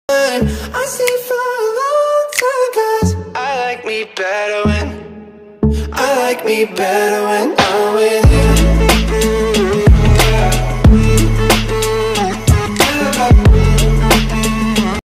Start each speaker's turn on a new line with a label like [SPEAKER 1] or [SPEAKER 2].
[SPEAKER 1] I stay for a long time, 'cause I like me better when I'm with you.